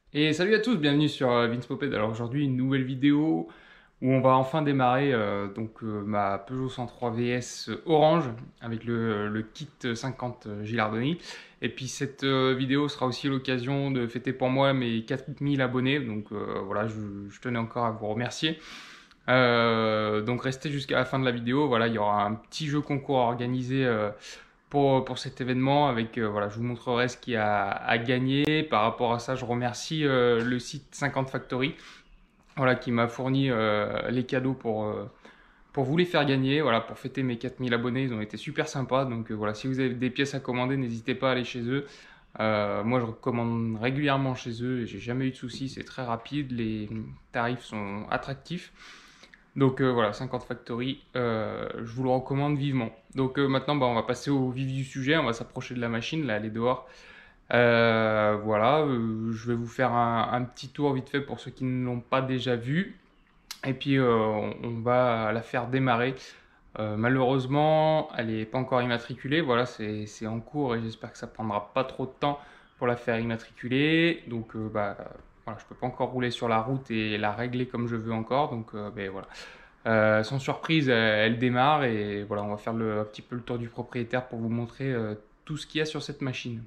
Et salut à tous, bienvenue sur Vince Moped. Alors aujourd'hui une nouvelle vidéo où on va enfin démarrer ma Peugeot 103 VS orange avec le kit 50 Gilardoni. Et puis cette vidéo sera aussi l'occasion de fêter pour moi mes 4000 abonnés. Voilà, je tenais encore à vous remercier. Donc restez jusqu'à la fin de la vidéo. Voilà, il y aura un petit jeu concours à organiser pour cet événement avec voilà, je vous montrerai ce qu'il y a à gagner. Par rapport à ça, je remercie le site 50 Factory, voilà, qui m'a fourni les cadeaux pour vous les faire gagner, voilà, pour fêter mes 4000 abonnés. Ils ont été super sympas. Voilà, si vous avez des pièces à commander, n'hésitez pas à aller chez eux. Moi je recommande régulièrement chez eux et j'ai jamais eu de soucis, c'est très rapide, les tarifs sont attractifs. Voilà, 50 Factory, je vous le recommande vivement. Maintenant, on va passer au vif du sujet, on va s'approcher de la machine, là elle est dehors. Voilà, je vais vous faire un petit tour vite fait pour ceux qui ne l'ont pas déjà vu. Et puis on va la faire démarrer. Malheureusement, elle n'est pas encore immatriculée, voilà, c'est en cours et j'espère que ça prendra pas trop de temps pour la faire immatriculer. Voilà, je peux pas encore rouler sur la route et la régler comme je veux encore, voilà. Sans surprise, elle démarre et voilà, on va faire un petit peu le tour du propriétaire pour vous montrer tout ce qu'il y a sur cette machine.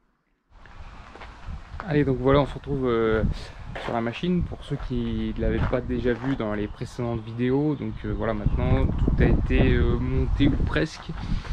Allez, donc voilà, on se retrouve sur la machine. Pour ceux qui ne l'avaient pas déjà vu dans les précédentes vidéos, voilà, maintenant tout a été monté ou presque.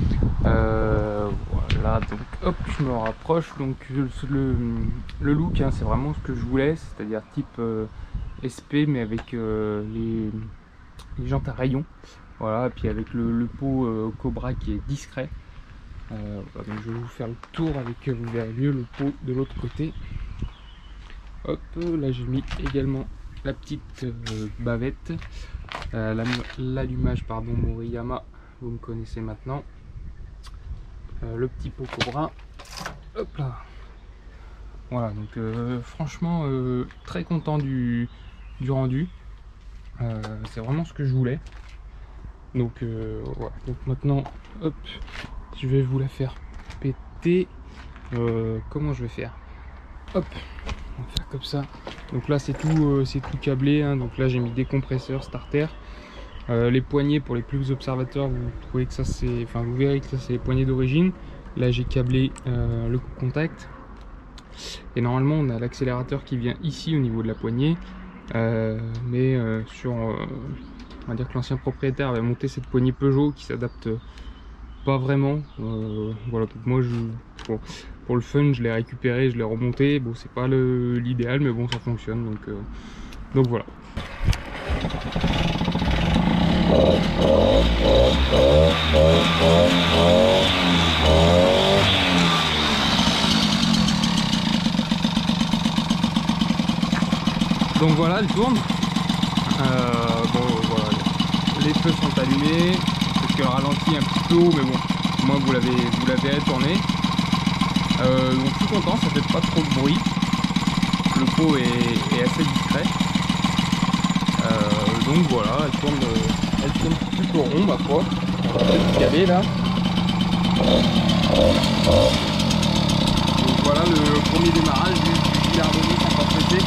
Voilà, donc hop, je me rapproche. Le look, hein, c'est vraiment ce que je voulais, c'est-à-dire type SP, mais avec les jantes à rayons. Voilà, et puis avec le pot Cobra qui est discret. Voilà, donc je vais vous faire le tour avec, vous verrez mieux le pot de l'autre côté. Hop, là j'ai mis également la petite bavette, l'allumage pardon Moriyama, vous me connaissez maintenant, le petit pot Cobra, hop là. Voilà, donc franchement très content du rendu, c'est vraiment ce que je voulais. Voilà. Donc maintenant, hop, je vais vous la faire péter. Comment je vais faire? Hop, on va faire comme ça. Donc là c'est tout câblé, hein. Donc là j'ai mis des compresseurs starter. Les poignées pour les plus observateurs, vous trouvez que ça c'est, enfin vous verrez que ça c'est les poignées d'origine. Là j'ai câblé le contact. Et normalement on a l'accélérateur qui vient ici au niveau de la poignée. On va dire que l'ancien propriétaire avait monté cette poignée Peugeot qui s'adapte pas vraiment. Voilà, donc moi pour le fun je l'ai récupéré, je l'ai remonté. Bon, c'est pas l'idéal, mais bon, ça fonctionne, donc voilà. Donc voilà, elle tourne. Voilà, les feux sont allumés, parce qu'elle ralentit un petit peu haut, mais bon, moi vous l'avez tourné. Donc je suis content, ça fait pas trop de bruit. Le pot est assez discret. Donc voilà, elle tourne plutôt rond ma foi. On va peut-être caler là. Donc voilà le premier démarrage du Gilardoni 50 cc.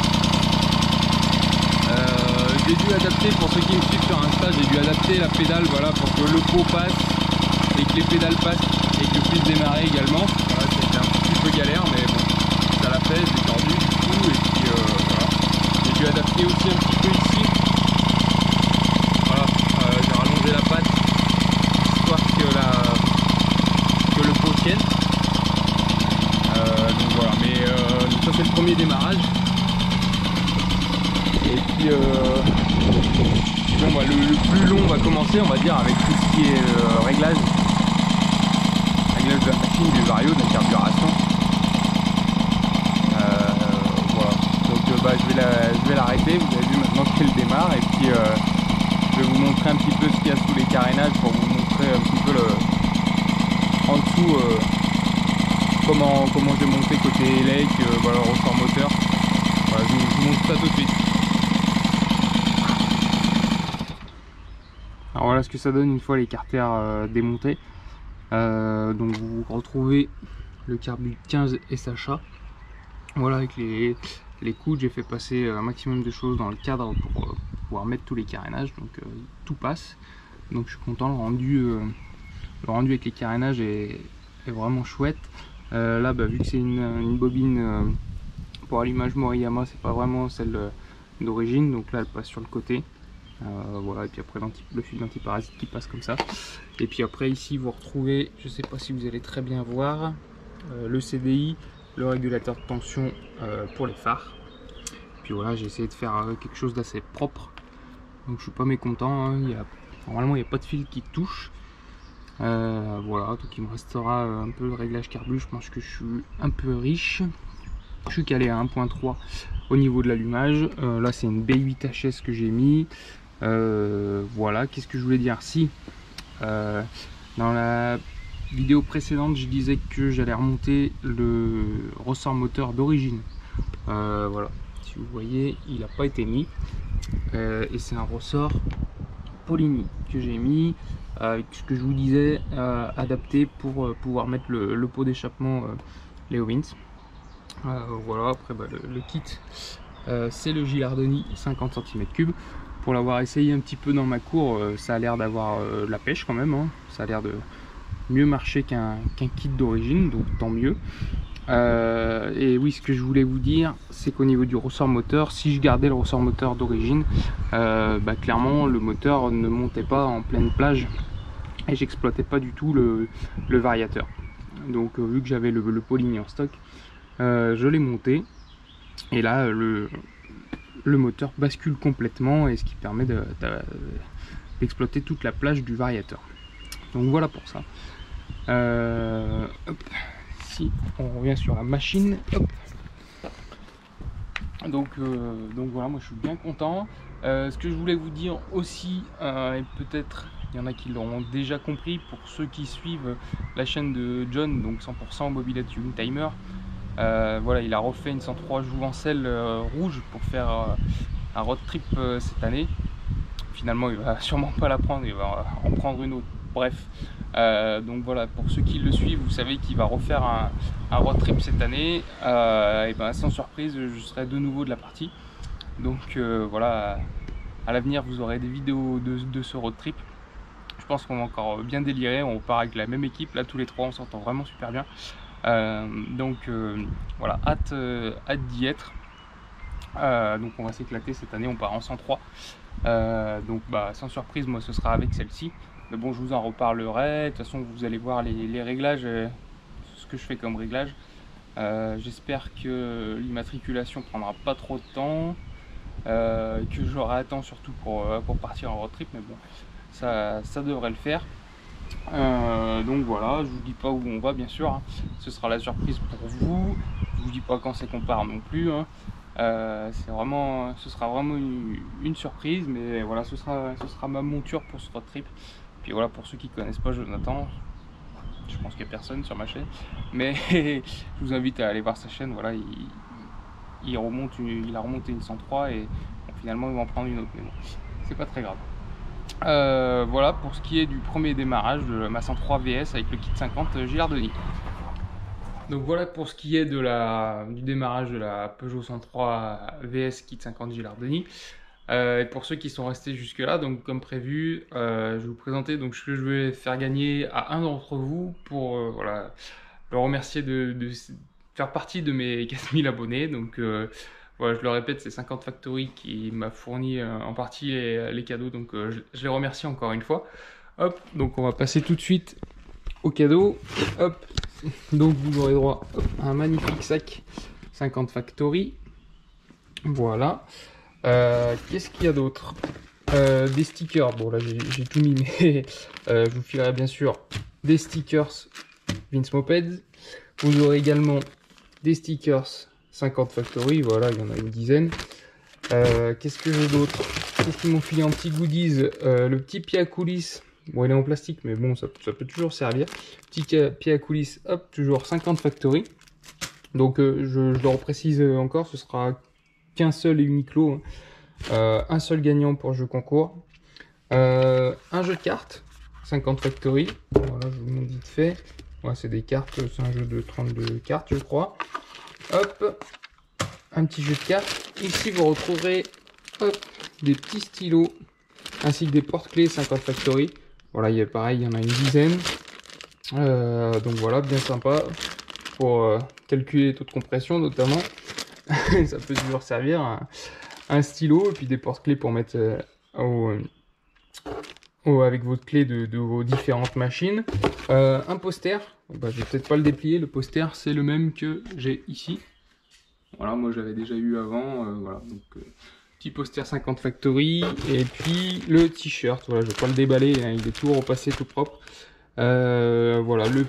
J'ai dû adapter, pour ceux qui me suivent sur Insta, j'ai dû adapter la pédale, voilà, pour que le pot passe et que les pédales passent et que je puisse démarrer également. Voilà, c'était un petit peu galère, mais bon, ça l'a fait, j'ai tordu du coup, et puis voilà. J'ai dû adapter aussi un petit peu ici. Voilà, j'ai rallongé la patte histoire que le pot tienne. Donc voilà, donc ça c'est le premier démarrage. Et puis bon, le plus long va commencer, on va dire, avec tout ce qui est réglage de la machine, du vario, de la carburation. Voilà, donc je vais l'arrêter. Vous avez vu maintenant qu'elle démarre, et puis je vais vous montrer un petit peu ce qu'il y a sous les carénages pour vous montrer un petit peu en dessous comment j'ai monté côté élec, voilà, le ressort moteur. Voilà, je vous montre ça tout de suite. Alors voilà ce que ça donne une fois les carters démontés. Donc vous retrouvez le carbu 15 SHA, voilà, avec les les coudes, j'ai fait passer un maximum de choses dans le cadre pour pouvoir mettre tous les carénages, donc tout passe. Donc je suis content, le rendu avec les carénages est vraiment chouette. Là vu que c'est une bobine pour allumage Moriyama, c'est pas vraiment celle d'origine, donc là elle passe sur le côté. Voilà, et puis après le fil d'antiparasite qui passe comme ça. Et puis après ici vous retrouvez, je sais pas si vous allez très bien voir, le CDI, le régulateur de tension pour les phares. Puis voilà, j'ai essayé de faire quelque chose d'assez propre, donc je suis pas mécontent, hein. Normalement il n'y a pas de fil qui touche. Voilà, donc il me restera un peu le réglage carbu. Je pense que je suis un peu riche. Je suis calé à 1.3 au niveau de l'allumage. Là c'est une B8HS que j'ai mis. Voilà, qu'est-ce que je voulais dire? Si dans la vidéo précédente je disais que j'allais remonter le ressort moteur d'origine. Voilà, si vous voyez, il n'a pas été mis. Et c'est un ressort Polini que j'ai mis avec ce que je vous disais, adapté pour pouvoir mettre le pot d'échappement Leo Wins. Voilà, après le kit c'est le Gilardoni 50 cm3. Pour l'avoir essayé un petit peu dans ma cour, ça a l'air d'avoir la pêche quand même, hein. Ça a l'air de mieux marcher qu'un kit d'origine, donc tant mieux. Et oui, ce que je voulais vous dire, c'est qu'au niveau du ressort moteur, si je gardais le ressort moteur d'origine, clairement le moteur ne montait pas en pleine plage et j'exploitais pas du tout le variateur. Donc vu que j'avais le Polini en stock, je l'ai monté et là le moteur bascule complètement, et ce qui permet d'exploiter toute la plage du variateur. Donc voilà pour ça. Hop. Si on revient sur la machine, hop. Donc voilà, moi je suis bien content. Ce que je voulais vous dire aussi, et peut-être il y en a qui l'auront déjà compris, pour ceux qui suivent la chaîne de John, donc 100% mobilette Youngtimer, voilà, il a refait une 103 jouvencelle rouge pour faire un road trip cette année. Finalement il va sûrement pas la prendre, il va en prendre une autre. Bref, donc voilà, pour ceux qui le suivent, vous savez qu'il va refaire un road trip cette année, et ben sans surprise je serai de nouveau de la partie. Donc voilà, à l'avenir vous aurez des vidéos de ce road trip. Je pense qu'on va encore bien délirer, on part avec la même équipe, là tous les trois on s'entend vraiment super bien. Donc voilà, hâte d'y être. Donc on va s'éclater cette année, on part en 103. Donc sans surprise, moi ce sera avec celle-ci. Mais bon, je vous en reparlerai. De toute façon, vous allez voir les réglages, ce que je fais comme réglage. J'espère que l'immatriculation prendra pas trop de temps, que j'aurai à temps surtout pour partir en road trip. Mais bon, ça devrait le faire. Donc voilà, je vous dis pas où on va bien sûr, hein. Ce sera la surprise pour vous. Je vous dis pas quand c'est qu'on part non plus, hein. Ce sera vraiment une surprise, mais voilà, ce sera ma monture pour ce road trip. Puis voilà, pour ceux qui connaissent pas Jonathan, je pense qu'il n'y a personne sur ma chaîne, mais je vous invite à aller voir sa chaîne. Voilà, il a remonté une 103 et bon, finalement il va en prendre une autre, mais bon, c'est pas très grave. Voilà pour ce qui est du premier démarrage de ma 103 VS avec le kit 50 Gilardoni. Donc voilà pour ce qui est du démarrage de la Peugeot 103 VS kit 50 Gilardoni. Et pour ceux qui sont restés jusque là, donc comme prévu, je vais vous présenter donc ce que je vais faire gagner à un d'entre vous pour voilà, le remercier de faire partie de mes 4000 abonnés. Donc voilà, je le répète, c'est 50 Factory qui m'a fourni en partie les cadeaux, donc je les remercie encore une fois. Hop, donc on va passer tout de suite au cadeau. Hop, donc vous aurez droit à un magnifique sac 50 Factory. Voilà. Qu'est-ce qu'il y a d'autre? Des stickers. Bon là j'ai tout mis, mais je vous filerai bien sûr des stickers Vince Mopeds. Vous aurez également des stickers 50 Factory. Voilà, il y en a une dizaine. Qu'est-ce que j'ai d'autre? Qu'est-ce qu'ils m'ont filé en petits goodies? Le petit pied à coulisses. Bon, il est en plastique, mais bon, ça peut toujours servir. Petit pied à coulisses, hop, toujours 50 Factory. Donc je le reprécise encore, ce sera qu'un seul et unique lot, hein. Un seul gagnant pour jeu concours. Un jeu de cartes 50 Factory. Voilà, je vous le montre vite fait. Ouais, c'est des cartes, c'est un jeu de 32 cartes je crois. Hop, un petit jeu de cartes. Ici, vous retrouverez hop, des petits stylos ainsi que des porte-clés 50 Factory. Voilà, il y a pareil, il y en a une dizaine. Donc voilà, bien sympa pour calculer les taux de compression notamment. Ça peut toujours servir un stylo et puis des porte-clés pour mettre avec votre clé de vos différentes machines. Un poster, bah, je vais peut-être pas le déplier, le poster c'est le même que j'ai ici. Voilà, moi j'avais déjà eu avant, voilà, donc petit poster 50 Factory et puis le t-shirt, voilà, je vais pas le déballer, hein, il est tout repassé, tout propre. Voilà, le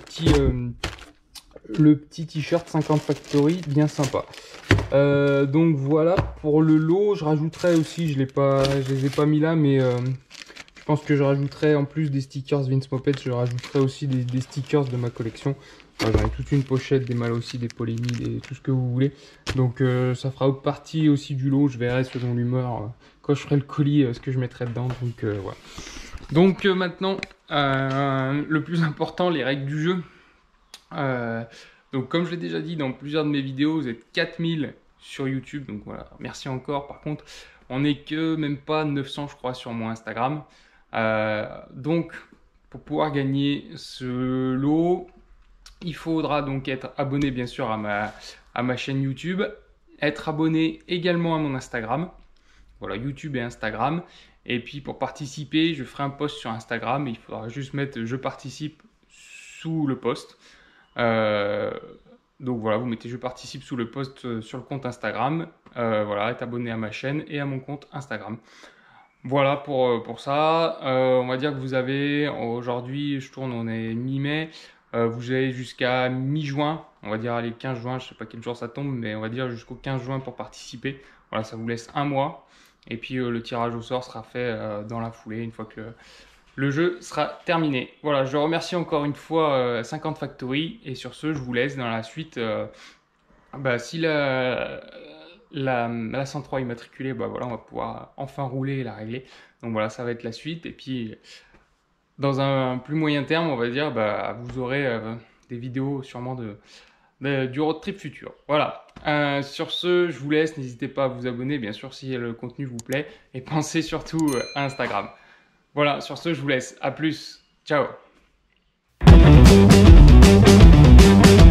petit t-shirt 50 Factory, bien sympa. Donc voilà, pour le lot, je rajouterai aussi, je les ai pas mis là, mais je pense que je rajouterai en plus des stickers Vince Moped, je rajouterai aussi des stickers de ma collection. J'en ai toute une pochette, des malles aussi, des polémies, tout ce que vous voulez. Donc ça fera partie aussi du lot, je verrai selon l'humeur, quand je ferai le colis, ce que je mettrai dedans. Donc voilà. Donc maintenant, le plus important, les règles du jeu. Donc comme je l'ai déjà dit dans plusieurs de mes vidéos, vous êtes 4000 sur YouTube, donc voilà, merci encore. Par contre, on n'est que même pas 900 je crois sur mon Instagram. Donc pour pouvoir gagner ce lot, il faudra donc être abonné bien sûr à ma chaîne YouTube, être abonné également à mon Instagram, voilà, YouTube et Instagram. Et puis pour participer, je ferai un post sur Instagram et il faudra juste mettre je participe sous le post. Donc voilà, vous mettez je participe sous le post sur le compte Instagram. Voilà, être abonné à ma chaîne et à mon compte Instagram. Voilà pour ça. On va dire que vous avez, aujourd'hui je tourne, on est mi-mai, vous avez jusqu'à mi-juin, on va dire allez 15 juin, je sais pas quel jour ça tombe, mais on va dire jusqu'au 15 juin pour participer. Voilà, ça vous laisse un mois. Et puis le tirage au sort sera fait dans la foulée, une fois que le jeu sera terminé. Voilà, je remercie encore une fois 50 Factory. Et sur ce, je vous laisse dans la suite. Si la 103 immatriculée, bah voilà, on va pouvoir enfin rouler et la régler. Donc voilà, ça va être la suite. Et puis, dans un plus moyen terme, on va dire, vous aurez des vidéos sûrement du road trip futur. Voilà. Sur ce, je vous laisse. N'hésitez pas à vous abonner, bien sûr, si le contenu vous plaît. Et pensez surtout à Instagram. Voilà, sur ce, je vous laisse. À plus. Ciao.